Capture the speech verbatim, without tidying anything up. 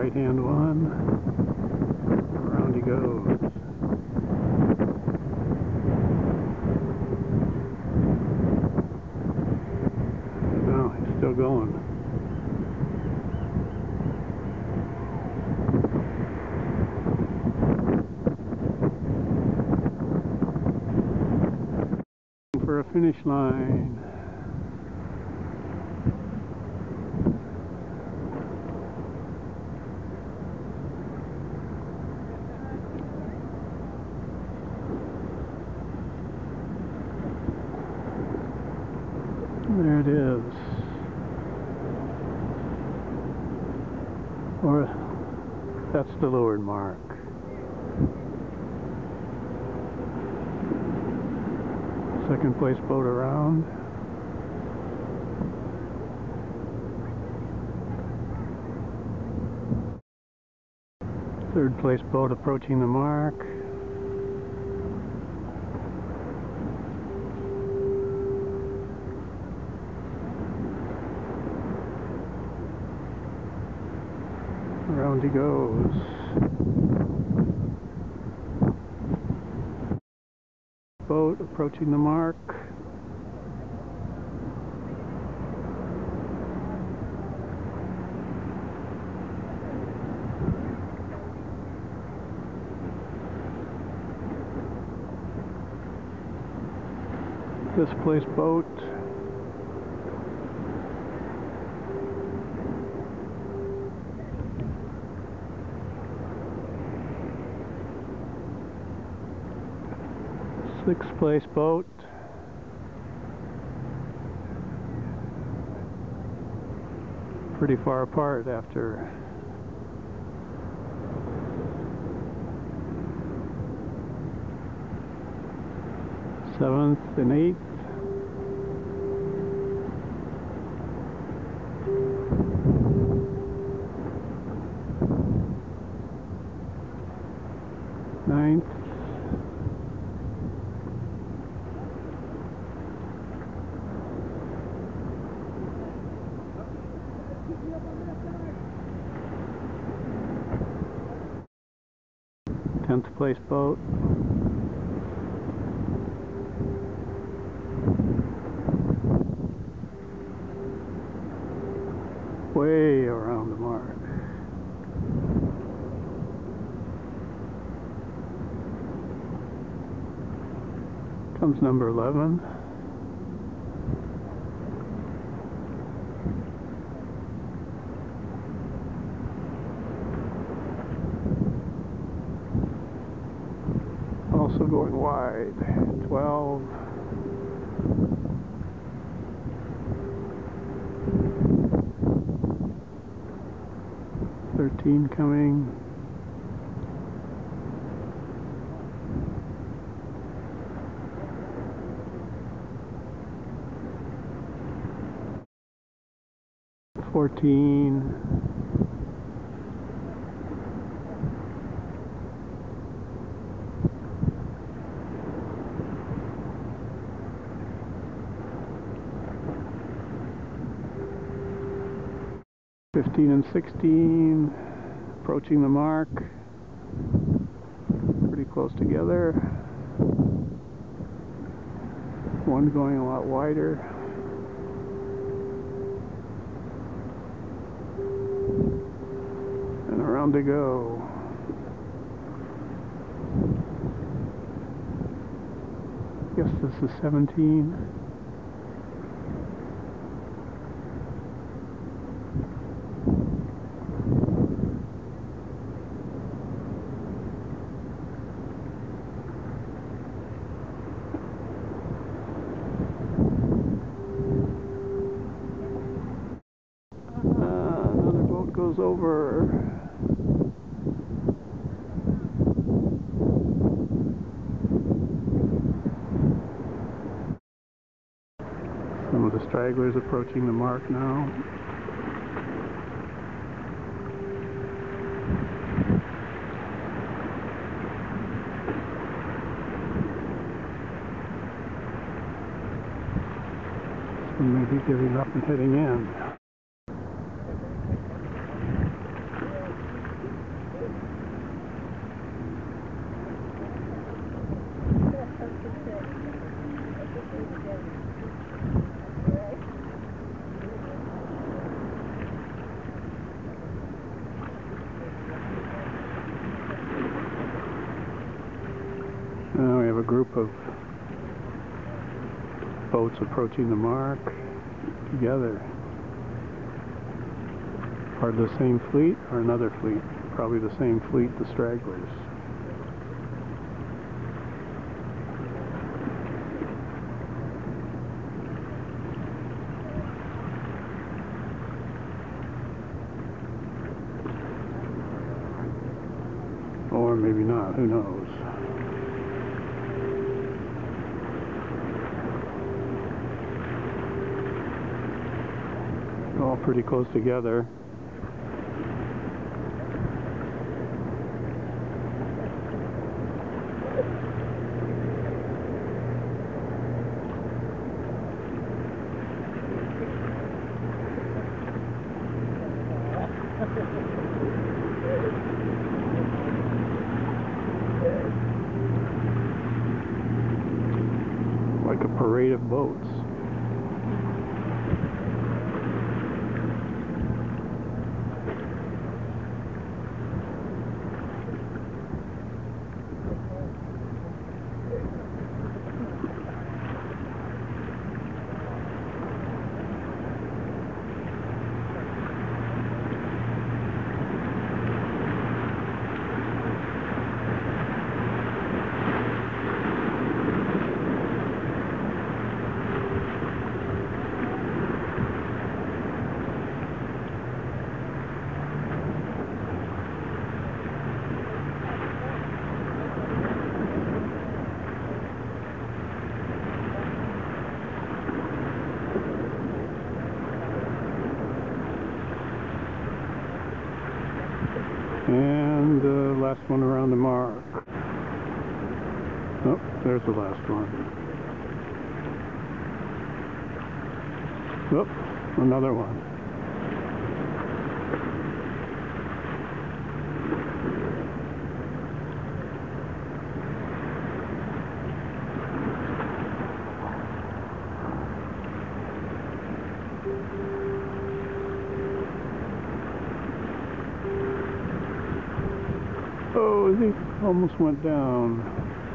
right hand one. Around he goes. No, he's still going. For a finish line. There it is. Or that's the Leeward mark. Second place boat around. Third place boat approaching the mark. Around he goes. Boat approaching the mark. Fifth place boat. Sixth place boat. Pretty far apart after seventh and eighth. Ninth. Tenth place boat. Way around the mark. Comes number eleven. Also going wide. twelve. thirteen coming. fourteen. fifteen and sixteen, approaching the mark, pretty close together. One going a lot wider. And around to go. Guess this is seventeen. Goes over. Some of the stragglers approaching the mark now. This one may be giving up and heading in. Now we have a group of boats approaching the mark together. Are the same fleet or another fleet? Probably the same fleet, the stragglers. Or maybe not, who knows? All pretty close together. Like a parade of boats. And the uh, last one around the mark. Oh, there's the last one. Oh, another one. Oh, he almost went down.